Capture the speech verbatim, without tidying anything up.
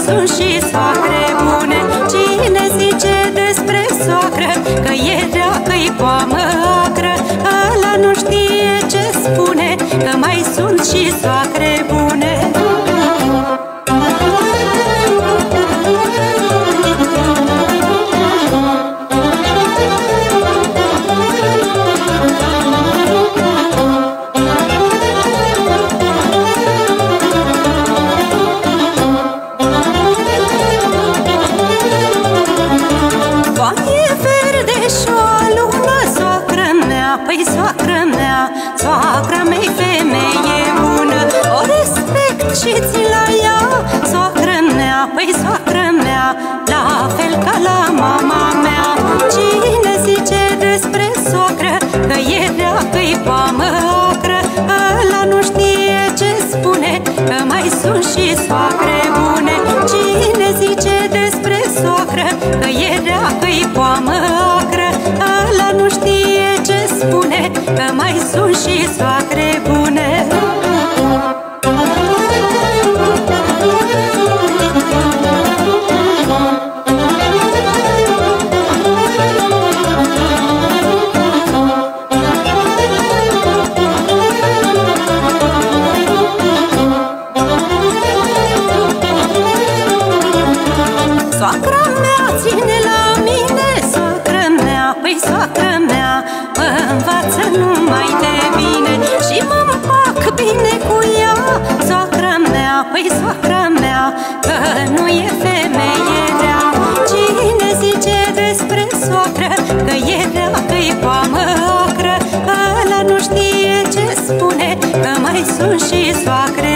sunt și soacre bune. Cine zice despre soacră că e rea, că-i poamă acră, ăla nu știe ce spune, că mai sunt și soacre bune. Păi soacră mea, soacra mea-i femeie bună, o respect și țin la ea. Soacră mea, păi soacră mea, la fel ca la mama mea. Cine zice despre soacră că e rea, că-i poamă acră, ăla nu știe ce spune, că mai sunt și soacre bune. Cine zice despre soacră că e rea, că-i poamă acră, ăla nu știe ce spune, că mai sunt și soacre bune. Soacra mea ține la mine, soacră mea, păi soacră mea mă învață numai de bine și mă împac bine cu ea. Soacra mea, păi soacra mea, că nu e femeie rea. Cine zice despre soacră că e rea, că-i poamă acră, ăla nu știe ce spune, că mai sunt și soacre